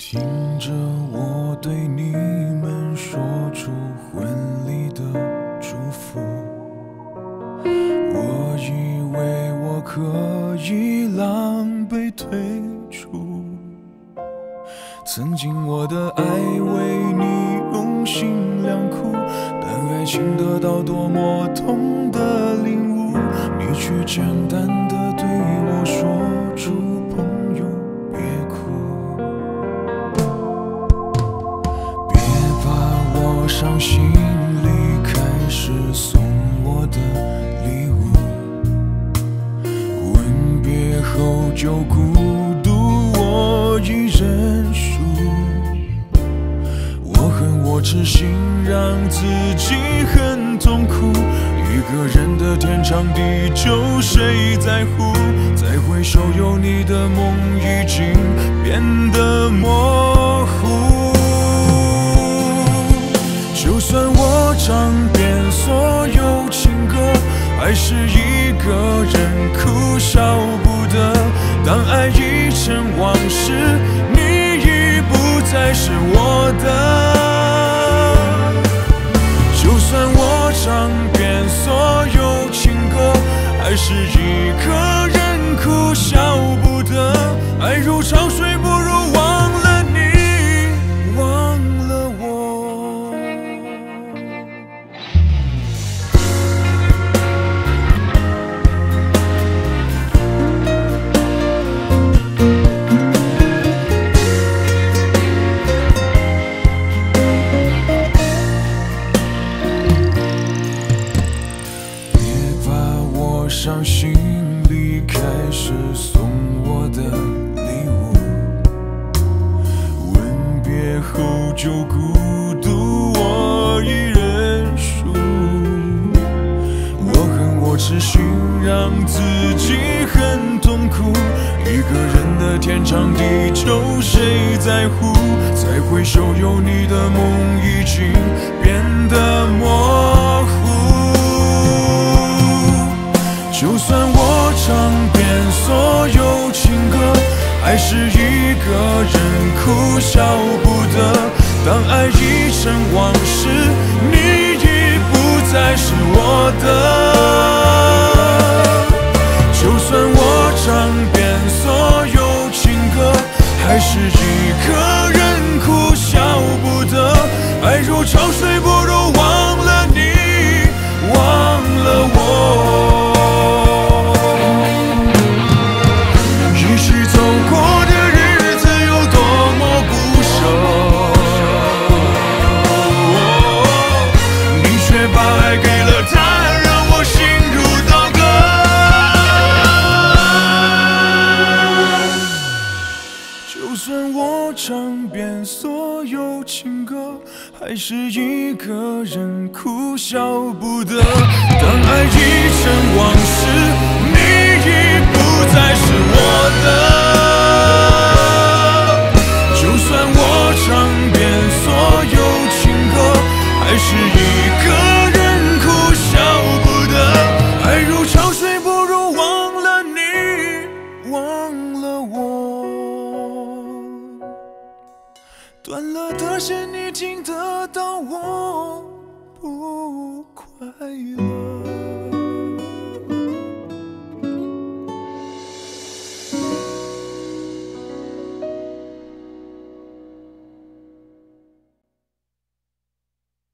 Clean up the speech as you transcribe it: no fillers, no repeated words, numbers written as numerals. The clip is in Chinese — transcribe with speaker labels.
Speaker 1: 听着我对你们说出婚礼的祝福，我以为我可以狼狈退出，曾经我的爱为你用心良苦，但爱情得到多么痛的领悟，你却简单地对我说出朋友别哭，别把我伤心离开时送我的礼物，吻别后就孤独我一人输，我恨我痴心让自己很痛苦，一个人的天长地久谁在乎，再回首有你的梦已经变得模糊，就算我唱遍所有情歌，还是一个人哭笑不得，当爱已成往事，你已不再是我的，就算我唱遍所有情歌，还是一个人哭笑不得，爱如潮水不如忘了你，忘了我。伤心离开时送我的礼物，吻别后就孤独我一人输，我恨我痴心让自己很痛苦，一个人的天长地久谁在乎，再回首有你的梦已经变得模糊，就算我唱遍所有情歌，还是一个人哭笑不得，当爱已成往事，你已不再是我的，就算我唱遍所有情歌，还是一个人哭笑不得，爱如潮水不如忘了你，忘了我。唱遍所有情歌，还是一个人哭笑不得，当爱已成往事，你已不再是我的，就算我唱遍所有情歌，还是一个人哭笑不得，爱如潮水不如忘了你，忘了我，断了的线你听得到，我不快乐。